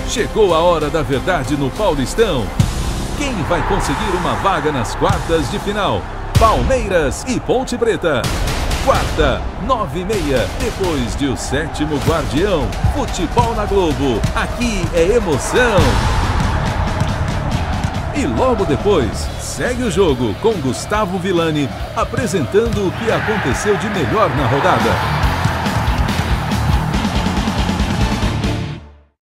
Chegou a hora da verdade no Paulistão. Quem vai conseguir uma vaga nas quartas de final? Palmeiras e Ponte Preta. Quarta, 9h30, depois de O Sétimo Guardião. Futebol na Globo. Aqui é emoção. E logo depois, segue o jogo com Gustavo Villani apresentando o que aconteceu de melhor na rodada.